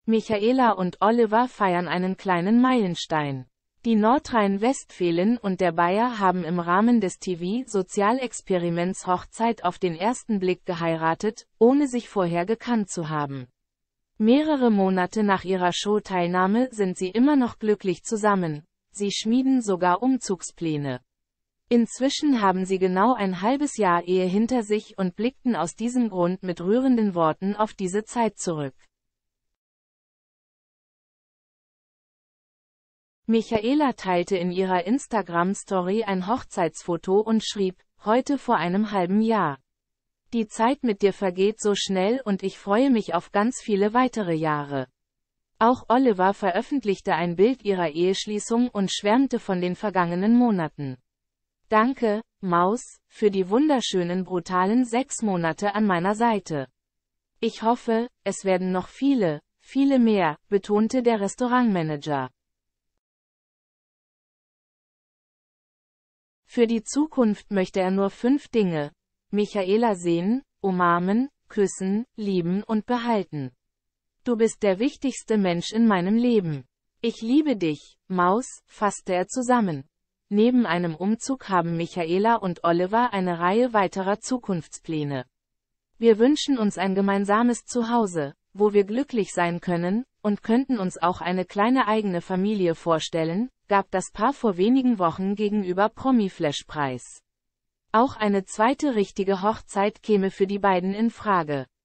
Michaela und Oliver feiern einen kleinen Meilenstein. Die Nordrhein-Westfalen und der Bayer haben im Rahmen des TV-Sozialexperiments Hochzeit auf den ersten Blick geheiratet, ohne sich vorher gekannt zu haben. Mehrere Monate nach ihrer Showteilnahme sind sie immer noch glücklich zusammen. Sie schmieden sogar Umzugspläne. Inzwischen haben sie genau ein halbes Jahr Ehe hinter sich und blickten aus diesem Grund mit rührenden Worten auf diese Zeit zurück. Michaela teilte in ihrer Instagram-Story ein Hochzeitsfoto und schrieb: Heute vor einem halben Jahr. Die Zeit mit dir vergeht so schnell und ich freue mich auf ganz viele weitere Jahre. Auch Oliver veröffentlichte ein Bild ihrer Eheschließung und schwärmte von den vergangenen Monaten. Danke, Maus, für die wunderschönen brutalen 6 Monate an meiner Seite. Ich hoffe, es werden noch viele, viele mehr, betonte der Restaurantmanager. Für die Zukunft möchte er nur 5 Dinge: Michaela sehen, umarmen, küssen, lieben und behalten. Du bist der wichtigste Mensch in meinem Leben. Ich liebe dich, Maus, fasste er zusammen. Neben einem Umzug haben Michaela und Oliver eine Reihe weiterer Zukunftspläne. Wir wünschen uns ein gemeinsames Zuhause, wo wir glücklich sein können, und könnten uns auch eine kleine eigene Familie vorstellen, gab das Paar vor wenigen Wochen gegenüber Promiflash preis. Auch eine zweite richtige Hochzeit käme für die beiden in Frage.